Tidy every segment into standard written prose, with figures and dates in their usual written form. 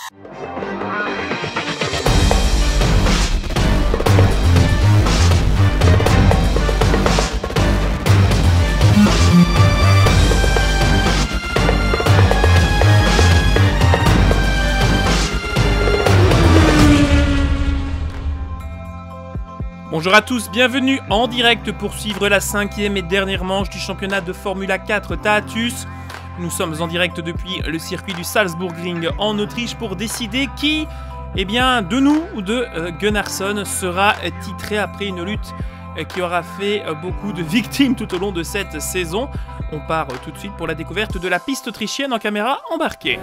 Bonjour à tous, bienvenue en direct pour suivre la 5e et dernière manche du championnat de Formula 4 Tatus. Nous sommes en direct depuis le circuit du Salzburgring en Autriche pour décider qui, de nous ou de Gunnarsson sera titré après une lutte qui aura fait beaucoup de victimes tout au long de cette saison. On part tout de suite pour la découverte de la piste autrichienne en caméra embarquée.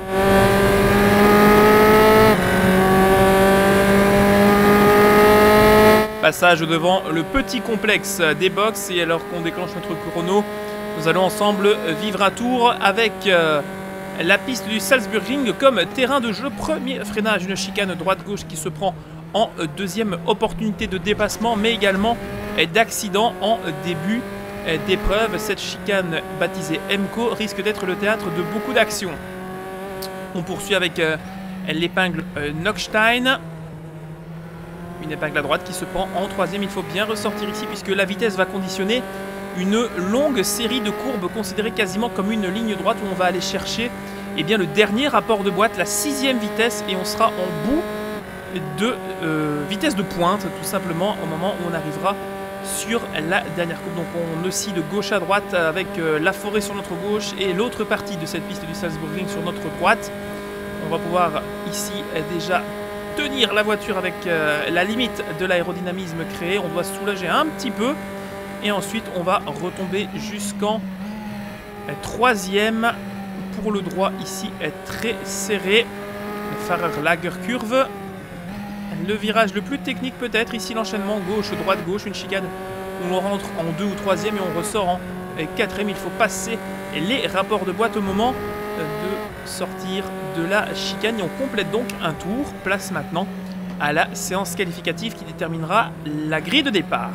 Passage devant le petit complexe des box et alors qu'on déclenche notre chrono, nous allons ensemble vivre un tour avec la piste du Salzburgring comme terrain de jeu. Premier freinage, une chicane droite-gauche qui se prend en deuxième opportunité de dépassement mais également d'accident en début d'épreuve. Cette chicane baptisée MCO risque d'être le théâtre de beaucoup d'actions. On poursuit avec l'épingle Nockstein. Une épingle à droite qui se prend en troisième. Il faut bien ressortir ici puisque la vitesse va conditionner une longue série de courbes considérées quasiment comme une ligne droite où on va aller chercher le dernier rapport de boîte, la 6e vitesse, et on sera en bout de vitesse de pointe tout simplement au moment où on arrivera sur la dernière courbe. Donc on oscille de gauche à droite avec la forêt sur notre gauche et l'autre partie de cette piste du Salzburgring sur notre droite. On va pouvoir ici déjà tenir la voiture avec la limite de l'aérodynamisme créé. On doit soulager un petit peu et ensuite on va retomber jusqu'en troisième pour le droit ici est très serré. Le Fahrerlager curve, le virage le plus technique peut-être ici, l'enchaînement gauche droite gauche, une chicane où on rentre en 2 ou 3e et on ressort en 4e. Il faut passer les rapports de boîte au moment de sortir de la chicane et on complète donc un tour. Place maintenant à la séance qualificative qui déterminera la grille de départ.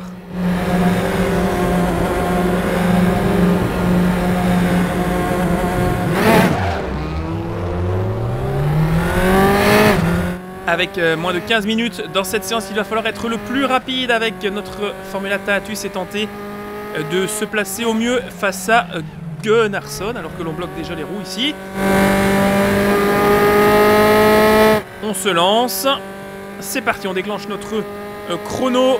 Avec moins de 15 minutes dans cette séance, il va falloir être le plus rapide avec notre Formula Tatus et tenter de se placer au mieux face à Gunnarsson alors que l'on bloque déjà les roues ici. On se lance, c'est parti, on déclenche notre chrono.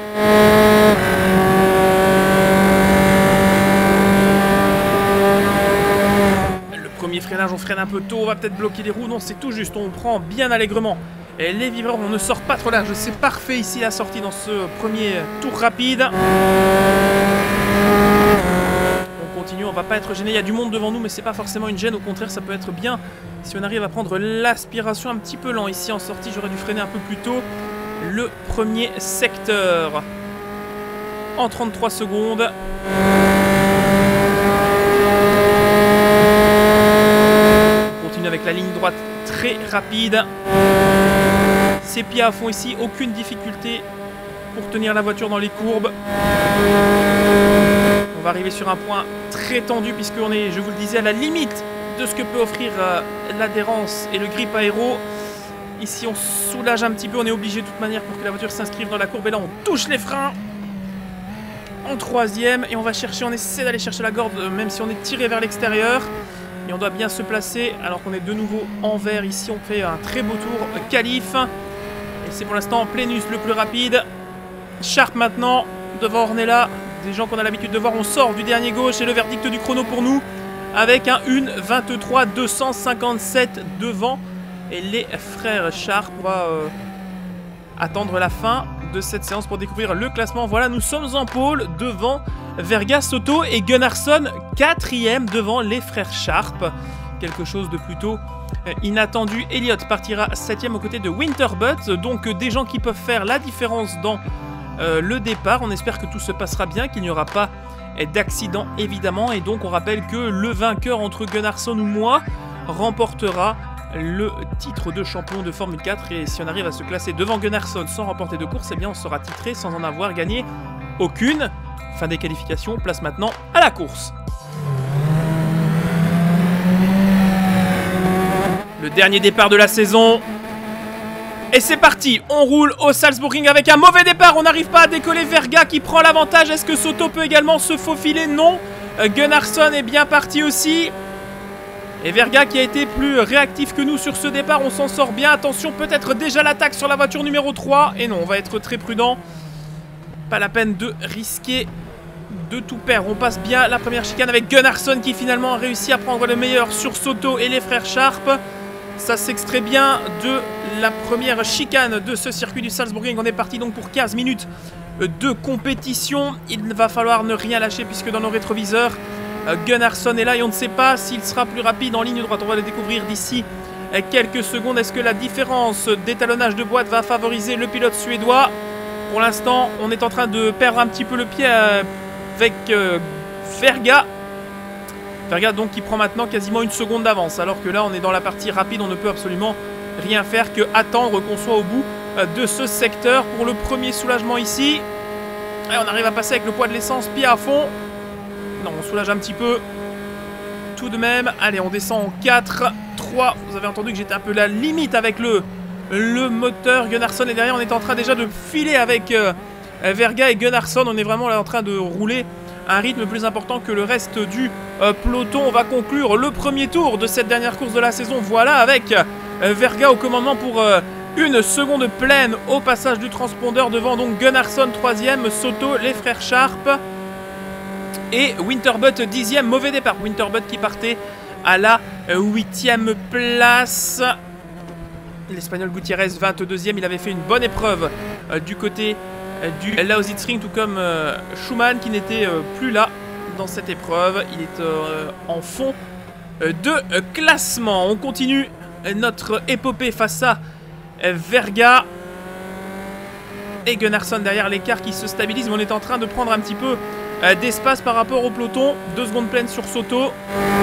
Le premier freinage, on freine un peu tôt, on va peut-être bloquer les roues, non c'est tout juste, on prend bien allègrement les vibreurs, on ne sort pas trop large, c'est parfait ici la sortie dans ce premier tour rapide. On continue, on va pas être gêné, il y a du monde devant nous mais c'est pas forcément une gêne, au contraire ça peut être bien si on arrive à prendre l'aspiration un petit peu lent. Ici en sortie j'aurais dû freiner un peu plus tôt. Le premier secteur en 33 secondes. On continue avec la ligne droite très rapide. Ses pieds à fond ici, aucune difficulté pour tenir la voiture dans les courbes. On va arriver sur un point très tendu puisqu'on est, je vous le disais, à la limite de ce que peut offrir l'adhérence et le grip aéro. Ici on soulage un petit peu, on est obligé de toute manière pour que la voiture s'inscrive dans la courbe et là on touche les freins en troisième et on va chercher, on essaie d'aller chercher la corde même si on est tiré vers l'extérieur et on doit bien se placer alors qu'on est de nouveau en vert. Ici on fait un très beau tour qualif et c'est pour l'instant Plenus le plus rapide. Sharp maintenant devant Ornella, des gens qu'on a l'habitude de voir. On sort du dernier gauche et le verdict du chrono pour nous avec un 1:23.257 devant et les frères Sharp. On va attendre la fin de cette séance pour découvrir le classement. Voilà, nous sommes en pôle devant Verga, Soto et Gunnarsson, 4e devant les frères Sharp. Quelque chose de plutôt inattendu. Elliott partira 7e aux côtés de Winterbutt. Donc des gens qui peuvent faire la différence dans le départ. On espère que tout se passera bien, qu'il n'y aura pas d'accident évidemment. Et donc on rappelle que le vainqueur entre Gunnarsson ou moi remportera le titre de champion de Formule 4. Et si on arrive à se classer devant Gunnarsson sans remporter de course, eh bien on sera titré sans en avoir gagné aucune. Fin des qualifications, place maintenant à la course. Le dernier départ de la saison. Et c'est parti, on roule au Salzburgring avec un mauvais départ. On n'arrive pas à décoller. Verga qui prend l'avantage. Est-ce que Soto peut également se faufiler? Non. Gunnarsson est bien parti aussi. Et Verga qui a été plus réactif que nous sur ce départ. On s'en sort bien. Attention, peut-être déjà l'attaque sur la voiture numéro 3. Et non, on va être très prudent. Pas la peine de risquer de tout perdre. On passe bien la première chicane avec Gunnarsson qui finalement a réussi à prendre le meilleur sur Soto et les frères Sharp. Ça s'extrait bien de la première chicane de ce circuit du Salzburgring. On est parti donc pour 15 minutes de compétition. Il va falloir ne rien lâcher puisque dans nos rétroviseurs, Gunnarsson est là et on ne sait pas s'il sera plus rapide en ligne droite. On va le découvrir d'ici quelques secondes. Est-ce que la différence d'étalonnage de boîte va favoriser le pilote suédois? Pour l'instant, on est en train de perdre un petit peu le pied avec Verga. Verga donc qui prend maintenant quasiment une seconde d'avance. Alors que là, on est dans la partie rapide. On ne peut absolument rien faire que attendre qu'on soit au bout de ce secteur. Pour le premier soulagement ici. Et on arrive à passer avec le poids de l'essence pied à fond. Non, on soulage un petit peu. Tout de même. Allez, on descend en 4, 3. Vous avez entendu que j'étais un peu la limite avec le moteur. Gunnarsson est derrière. On est en train déjà de filer avec Verga et Gunnarsson. On est vraiment là en train de rouler un rythme plus important que le reste du peloton. On va conclure le premier tour de cette dernière course de la saison. Voilà, avec Verga au commandement pour une seconde pleine au passage du transpondeur. Devant donc Gunnarsson 3e, Soto, les frères Sharp et Winterbutt 10e. Mauvais départ. Winterbutt qui partait à la 8e place. L'Espagnol Gutiérrez 22e. Il avait fait une bonne épreuve du côté du Lausitzring, tout comme Schumann qui n'était plus là dans cette épreuve. Il est en fond de classement. On continue notre épopée face à Verga et Gunnarsson derrière, l'écart qui se stabilise, mais on est en train de prendre un petit peu d'espace par rapport au peloton. 2 secondes pleines sur Soto.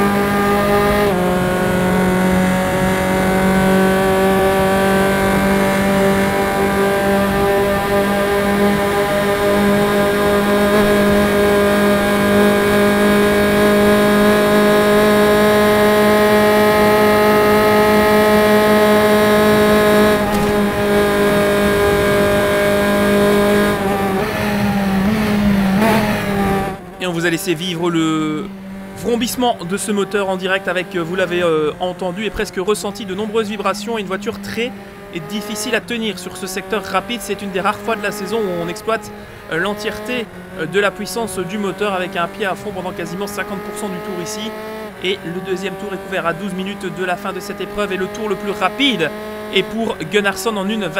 Laisser vivre le vrombissement de ce moteur en direct avec, vous l'avez entendu et presque ressenti, de nombreuses vibrations et une voiture très difficile à tenir sur ce secteur rapide. C'est une des rares fois de la saison où on exploite l'entièreté de la puissance du moteur avec un pied à fond pendant quasiment 50% du tour ici. Et le deuxième tour est couvert à 12 minutes de la fin de cette épreuve et le tour le plus rapide est pour Gunnarsson en une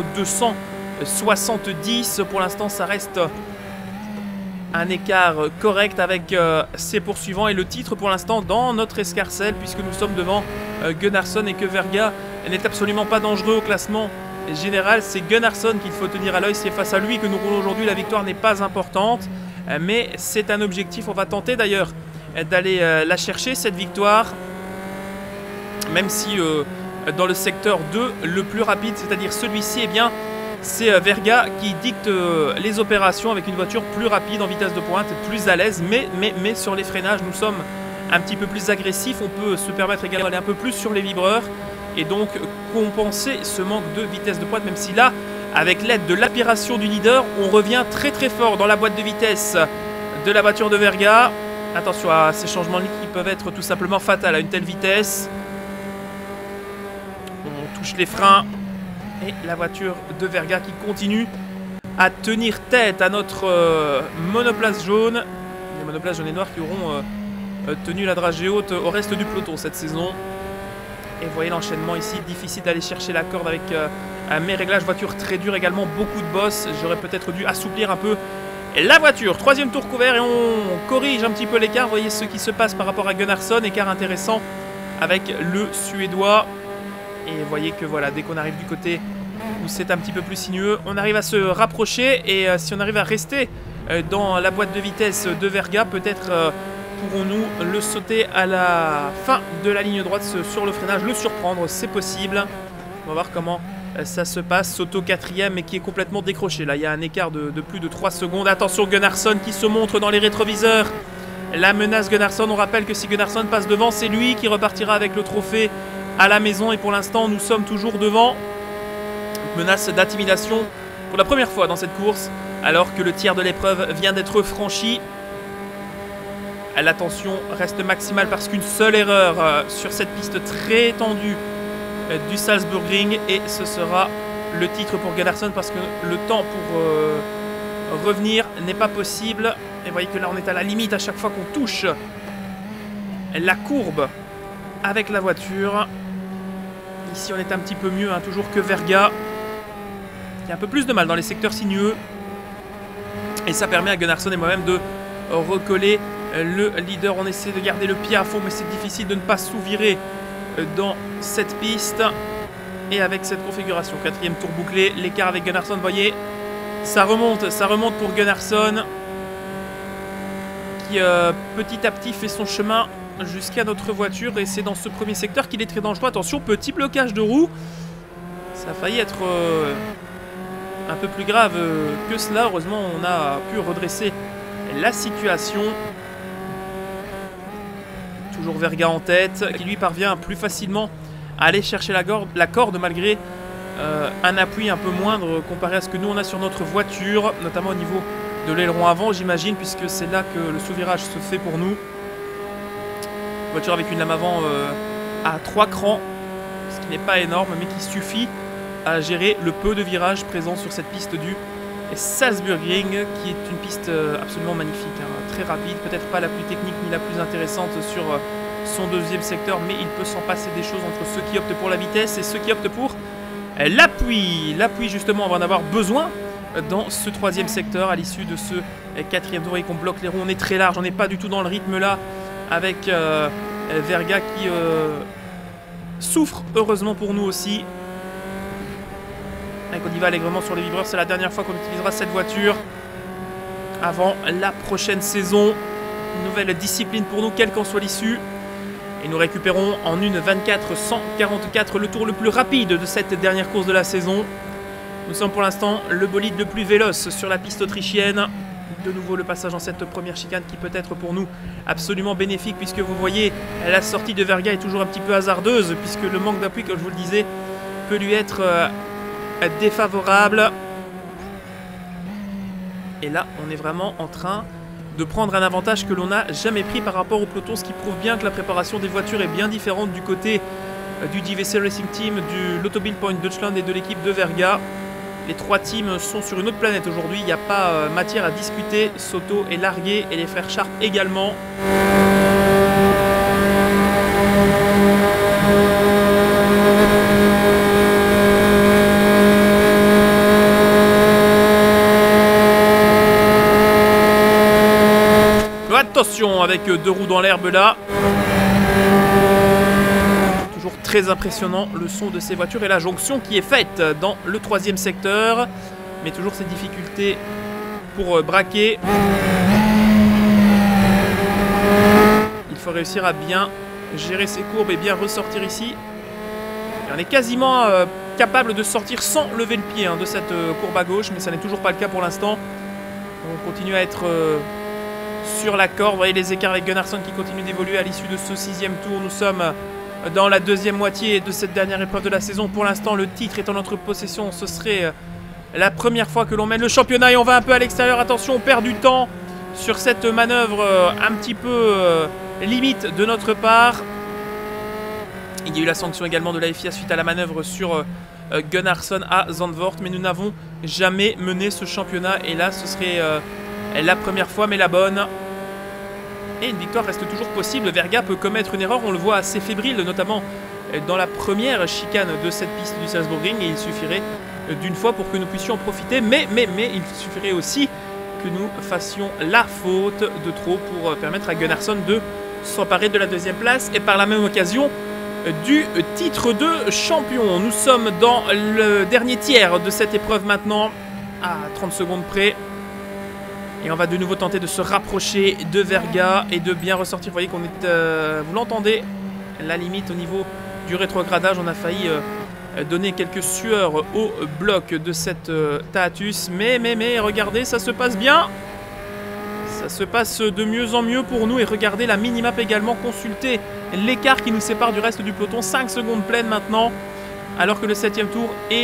24-270. Pour l'instant, ça reste un écart correct avec ses poursuivants et le titre pour l'instant dans notre escarcelle puisque nous sommes devant Gunnarsson et que Verga n'est absolument pas dangereux au classement général. C'est Gunnarsson qu'il faut tenir à l'œil. C'est face à lui que nous roulons aujourd'hui. La victoire n'est pas importante mais c'est un objectif. On va tenter d'ailleurs d'aller la chercher, cette victoire, même si dans le secteur 2 le plus rapide, c'est-à-dire celui-ci, eh bien c'est Verga qui dicte les opérations avec une voiture plus rapide en vitesse de pointe, plus à l'aise, mais sur les freinages, nous sommes un petit peu plus agressifs. On peut se permettre également d'aller un peu plus sur les vibreurs et donc compenser ce manque de vitesse de pointe, même si là, avec l'aide de l'aspiration du leader, on revient très très fort dans la boîte de vitesse de la voiture de Verga. Attention à ces changements de ligne qui peuvent être tout simplement fatals à une telle vitesse. On touche les freins. Et la voiture de Verga qui continue à tenir tête à notre monoplace jaune. Les monoplaces jaunes et noirs qui auront tenu la dragée haute au reste du peloton cette saison. Et vous voyez l'enchaînement ici, difficile d'aller chercher la corde avec mes réglages. Voiture très dure également, beaucoup de bosses. J'aurais peut-être dû assouplir un peu la voiture. 3e tour couvert et on corrige un petit peu l'écart. Vous voyez ce qui se passe par rapport à Gunnarsson. Écart intéressant avec le Suédois. Et vous voyez que voilà, dès qu'on arrive du côté où c'est un petit peu plus sinueux, on arrive à se rapprocher. Et si on arrive à rester dans la boîte de vitesse de Verga, peut-être pourrons-nous le sauter à la fin de la ligne droite sur le freinage, le surprendre, c'est possible. On va voir comment ça se passe. Soto 4e mais qui est complètement décroché. Là, il y a un écart de plus de 3 secondes. Attention, Gunnarsson qui se montre dans les rétroviseurs. La menace Gunnarsson, on rappelle que si Gunnarsson passe devant, c'est lui qui repartira avec le trophée à la maison. Et pour l'instant, nous sommes toujours devant. Menace d'intimidation pour la première fois dans cette course, alors que le tiers de l'épreuve vient d'être franchi. L'attention reste maximale parce qu'une seule erreur sur cette piste très tendue du Salzburgring et ce sera le titre pour Gunnarsson parce que le temps pour revenir n'est pas possible. Et vous voyez que là on est à la limite à chaque fois qu'on touche la courbe avec la voiture. Ici on est un petit peu mieux, hein, toujours que Verga qui a un peu plus de mal dans les secteurs sinueux. Et ça permet à Gunnarsson et moi-même de recoller le leader. On essaie de garder le pied à fond mais c'est difficile de ne pas sous-virer dans cette piste. Et avec cette configuration, 4e tour bouclé, l'écart avec Gunnarsson, vous voyez, ça remonte pour Gunnarsson qui petit à petit fait son chemin jusqu'à notre voiture et c'est dans ce premier secteur qu'il est très dangereux. Attention, petit blocage de roue, ça a failli être un peu plus grave que cela. Heureusement, on a pu redresser la situation. Toujours Verga en tête, qui lui parvient plus facilement à aller chercher la corde malgré un appui un peu moindre comparé à ce que nous on a sur notre voiture, notamment au niveau de l'aileron avant, j'imagine, puisque c'est là que le sous-virage se fait pour nous. Voiture avec une lame avant à 3 crans, ce qui n'est pas énorme, mais qui suffit à gérer le peu de virages présents sur cette piste du Salzburgring, qui est une piste absolument magnifique, hein, très rapide, peut-être pas la plus technique ni la plus intéressante sur son deuxième secteur, mais il peut s'en passer des choses entre ceux qui optent pour la vitesse et ceux qui optent pour l'appui. L'appui, justement, on va en avoir besoin dans ce troisième secteur à l'issue de ce 4e tour et qu'on bloque les roues. On est très large, on n'est pas du tout dans le rythme là avec Verga qui souffre, heureusement pour nous aussi. Et qu'on y va allègrement sur les vibreurs, c'est la dernière fois qu'on utilisera cette voiture avant la prochaine saison. Une nouvelle discipline pour nous, quelle qu'en soit l'issue. Et nous récupérons en une 24-144 le tour le plus rapide de cette dernière course de la saison. Nous sommes pour l'instant le bolide le plus véloce sur la piste autrichienne. De nouveau le passage dans cette première chicane qui peut être pour nous absolument bénéfique puisque vous voyez la sortie de Verga est toujours un petit peu hasardeuse puisque le manque d'appui, comme je vous le disais, peut lui être défavorable. Et là on est vraiment en train de prendre un avantage que l'on n'a jamais pris par rapport au peloton, ce qui prouve bien que la préparation des voitures est bien différente du côté du JVC Racing Team, de l'Autobild Point Deutschland et de l'équipe de Verga. Les trois teams sont sur une autre planète aujourd'hui, il n'y a pas matière à discuter. Soto est largué et les frères Sharp également. Attention avec deux roues dans l'herbe là. Toujours très impressionnant le son de ces voitures et la jonction qui est faite dans le troisième secteur. Mais toujours ces difficultés pour braquer. Il faut réussir à bien gérer ses courbes et bien ressortir ici. Et on est quasiment capable de sortir sans lever le pied de cette courbe à gauche, mais ça n'est toujours pas le cas pour l'instant. On continue à être sur la corde. Vous voyez les écarts avec Gunnarsson qui continue d'évoluer à l'issue de ce 6e tour. Nous sommes dans la deuxième moitié de cette dernière épreuve de la saison. Pour l'instant, le titre est en notre possession. Ce serait la première fois que l'on mène le championnat et on va un peu à l'extérieur. Attention, on perd du temps sur cette manœuvre un petit peu limite de notre part. Il y a eu la sanction également de la FIA suite à la manœuvre sur Gunnarsson à Zandvoort, mais nous n'avons jamais mené ce championnat et là ce serait la première fois mais la bonne. Et une victoire reste toujours possible. Verga peut commettre une erreur, on le voit assez fébrile, notamment dans la première chicane de cette piste du Salzburgring, et il suffirait d'une fois pour que nous puissions en profiter, mais il suffirait aussi que nous fassions la faute de trop pour permettre à Gunnarsson de s'emparer de la deuxième place et par la même occasion du titre de champion. Nous sommes dans le dernier tiers de cette épreuve maintenant, à 30 secondes près. Et on va de nouveau tenter de se rapprocher de Verga et de bien ressortir. Vous voyez qu'on est, vous l'entendez, la limite au niveau du rétrogradage. On a failli donner quelques sueurs au bloc de cette Taatus. Mais regardez, ça se passe bien. Ça se passe de mieux en mieux pour nous. Et regardez la minimap également, consultez l'écart qui nous sépare du reste du peloton. 5 secondes pleines maintenant. Alors que le 7e tour est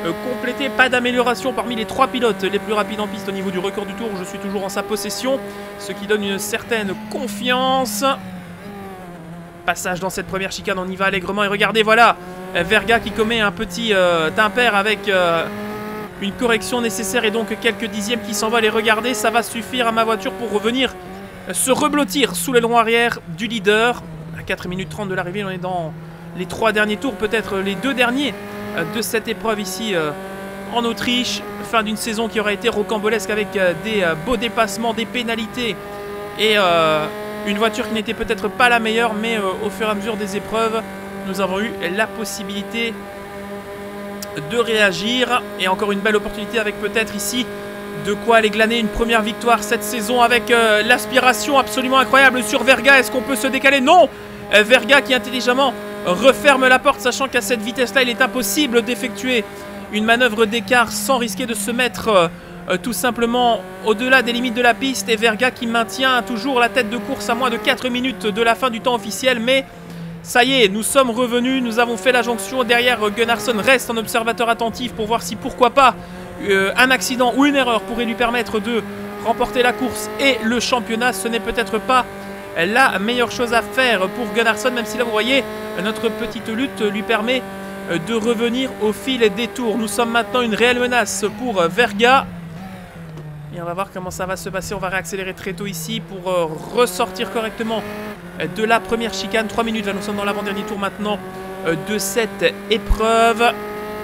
complété. Pas d'amélioration parmi les 3 pilotes les plus rapides en piste au niveau du record du tour. Je suis toujours en sa possession, ce qui donne une certaine confiance. Passage dans cette première chicane, on y va allègrement. Et regardez, voilà, Verga qui commet un petit impair avec une correction nécessaire et donc quelques dixièmes qui s'envolent. Et regardez, ça va suffire à ma voiture pour revenir se reblottir sous l'aileron arrière du leader. À 4 minutes 30 de l'arrivée, on est dans les 3 derniers tours, peut-être les 2 derniers de cette épreuve ici en Autriche. Fin d'une saison qui aura été rocambolesque avec des beaux dépassements, des pénalités et une voiture qui n'était peut-être pas la meilleure, mais au fur et à mesure des épreuves, nous avons eu la possibilité de réagir. Et encore une belle opportunité avec peut-être ici de quoi aller glaner une première victoire cette saison avec l'aspiration absolument incroyable sur Verga. Est-ce qu'on peut se décaler? Non, Verga qui intelligemment referme la porte, sachant qu'à cette vitesse-là, il est impossible d'effectuer une manœuvre d'écart sans risquer de se mettre tout simplement au-delà des limites de la piste. Et Verga qui maintient toujours la tête de course à moins de 4 minutes de la fin du temps officiel. Mais ça y est, nous sommes revenus, nous avons fait la jonction. Derrière, Gunnarsson reste en observateur attentif pour voir si, pourquoi pas, un accident ou une erreur pourrait lui permettre de remporter la course et le championnat. Ce n'est peut-être pas la meilleure chose à faire pour Gunnarsson, même si là vous voyez notre petite lutte lui permet de revenir au fil des tours. Nous sommes maintenant une réelle menace pour Verga et on va voir comment ça va se passer. On va réaccélérer très tôt ici pour ressortir correctement de la première chicane. 3 minutes, là nous sommes dans l'avant-dernier tour maintenant de cette épreuve.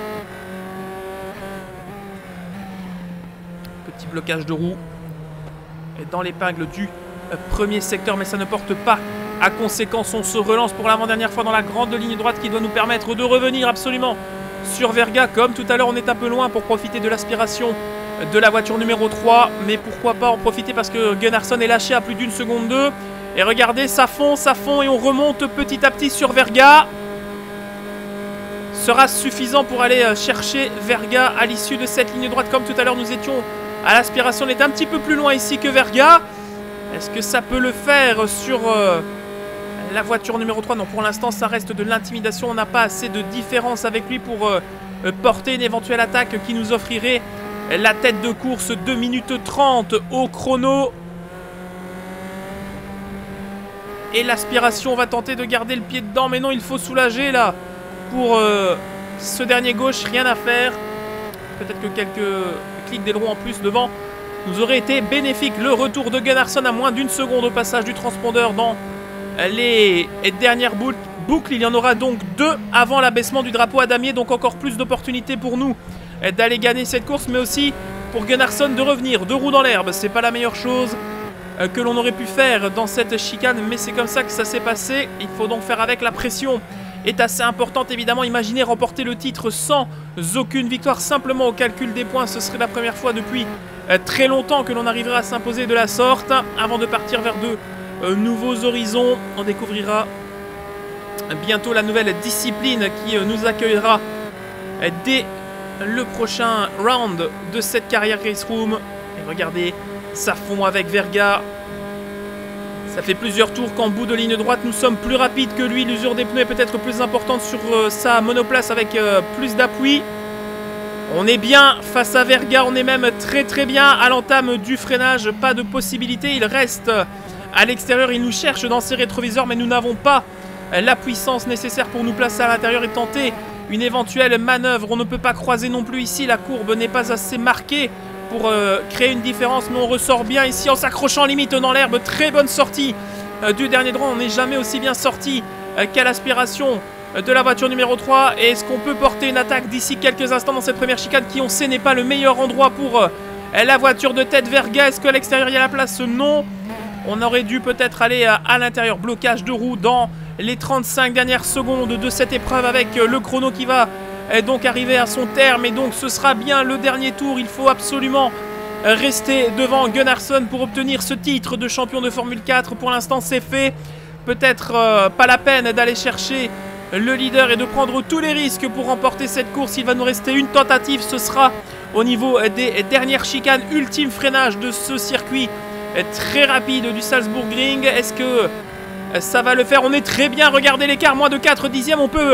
Petit blocage de roue dans l'épingle du premier secteur, mais ça ne porte pas à conséquence. On se relance pour l'avant-dernière fois dans la grande ligne droite qui doit nous permettre de revenir absolument sur Verga. Comme tout à l'heure, on est un peu loin pour profiter de l'aspiration de la voiture numéro 3, mais pourquoi pas en profiter parce que Gunnarsson est lâché à plus d'une seconde 2. Et regardez, ça fond et on remonte petit à petit sur Verga. Sera suffisant pour aller chercher Verga à l'issue de cette ligne droite. Comme tout à l'heure, nous étions à l'aspiration, on est un petit peu plus loin ici que Verga. Est-ce que ça peut le faire sur la voiture numéro 3? Non, pour l'instant, ça reste de l'intimidation. On n'a pas assez de différence avec lui pour porter une éventuelle attaque qui nous offrirait la tête de course. 2 minutes 30 au chrono. Et l'aspiration va tenter de garder le pied dedans. Mais non, il faut soulager là. Pour ce dernier gauche, rien à faire. Peut-être que quelques clics d'aileron en plus devant nous aurait été bénéfique. Le retour de Gunnarsson à moins d'une seconde au passage du transpondeur dans les dernières boucles. Il y en aura donc 2 avant l'abaissement du drapeau à damier. Donc encore plus d'opportunités pour nous d'aller gagner cette course, mais aussi pour Gunnarsson de revenir 2 roues dans l'herbe. C'est pas la meilleure chose que l'on aurait pu faire dans cette chicane, mais c'est comme ça que ça s'est passé. Il faut donc faire avec. La pression est assez importante évidemment. Imaginez remporter le titre sans aucune victoire, simplement au calcul des points. Ce serait la première fois depuis très longtemps que l'on arrivera à s'imposer de la sorte. Avant de partir vers de nouveaux horizons, on découvrira bientôt la nouvelle discipline qui nous accueillera dès le prochain round de cette carrière Race Room. Et regardez, ça fond avec Verga. Ça fait plusieurs tours qu'en bout de ligne droite, nous sommes plus rapides que lui. L'usure des pneus est peut-être plus importante sur sa monoplace avec plus d'appui. On est bien face à Verga, on est même très bien à l'entame du freinage. Pas de possibilité, il reste à l'extérieur, il nous cherche dans ses rétroviseurs, mais nous n'avons pas la puissance nécessaire pour nous placer à l'intérieur et tenter une éventuelle manœuvre. On ne peut pas croiser non plus ici, la courbe n'est pas assez marquée pour créer une différence, mais on ressort bien ici en s'accrochant limite dans l'herbe. Très bonne sortie du dernier droit, on n'est jamais aussi bien sorti qu'à l'aspiration de la voiture numéro 3. Et est-ce qu'on peut porter une attaque d'ici quelques instants dans cette première chicane qui, on sait, n'est pas le meilleur endroit pour la voiture de tête Verga? Est-ce qu'à l'extérieur il y a la place? Non. On aurait dû peut-être aller à l'intérieur. Blocage de roue dans les 35 dernières secondes de cette épreuve avec le chrono qui va donc arriver à son terme. Et donc ce sera bien le dernier tour. Il faut absolument rester devant Gunnarsson pour obtenir ce titre de champion de Formule 4. Pour l'instant c'est fait. Peut-être pas la peine d'aller chercher le leader et de prendre tous les risques pour remporter cette course. Il va nous rester une tentative. Ce sera au niveau des dernières chicanes. Ultime freinage de ce circuit très rapide du Salzburgring. Est-ce que ça va le faire? On est très bien. Regardez l'écart, moins de 4 dixièmes. On peut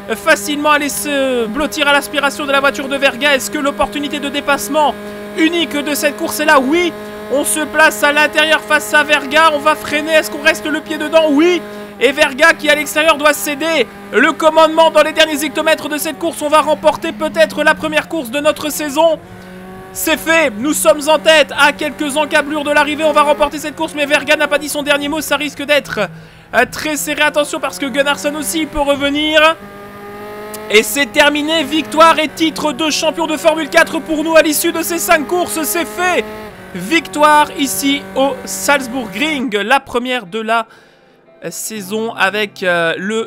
facilement aller se blottir à l'aspiration de la voiture de Verga. Est-ce que l'opportunité de dépassement unique de cette course est là? Oui. On se place à l'intérieur face à Verga. On va freiner. Est-ce qu'on reste le pied dedans? Oui. Et Verga qui à l'extérieur doit céder le commandement dans les derniers hectomètres de cette course. On va remporter peut-être la première course de notre saison. C'est fait, nous sommes en tête à quelques encablures de l'arrivée. On va remporter cette course, mais Verga n'a pas dit son dernier mot. Ça risque d'être très serré. Attention parce que Gunnarsson aussi peut revenir. Et c'est terminé, victoire et titre de champion de Formule 4 pour nous à l'issue de ces 5 courses. C'est fait, victoire ici au Salzburgring, la première de la saison avec le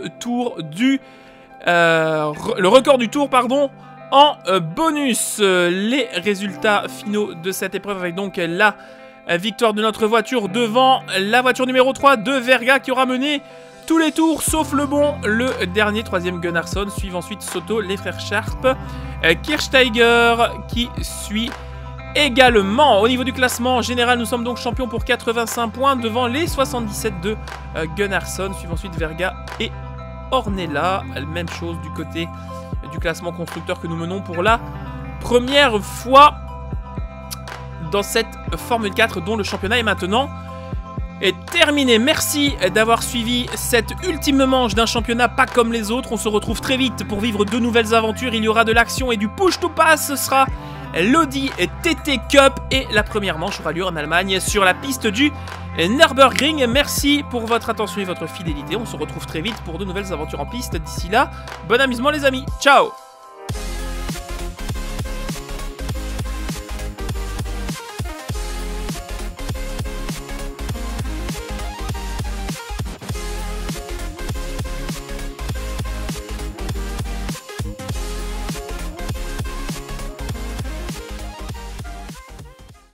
record du tour, pardon, en bonus. Les résultats finaux de cette épreuve avec donc la victoire de notre voiture devant la voiture numéro 3 de Verga qui aura mené tous les tours sauf le bon, le dernier, troisième Gunnarsson, suivent ensuite Soto, les frères Sharp, Kirchsteiger qui suit également. Au niveau du classement général, nous sommes donc champions pour 85 points devant les 77 de Gunnarsson, suivent ensuite Verga et Ornella. Même chose du côté du classement constructeur que nous menons pour la première fois dans cette Formule 4 dont le championnat est maintenant terminé. Merci d'avoir suivi cette ultime manche d'un championnat pas comme les autres. On se retrouve très vite pour vivre de nouvelles aventures. Il y aura de l'action et du push to pass. Ce sera l'Audi TT Cup et la première manche aura lieu en Allemagne sur la piste du Nürburgring. Merci pour votre attention et votre fidélité. On se retrouve très vite pour de nouvelles aventures en piste. D'ici là, bon amusement les amis. Ciao!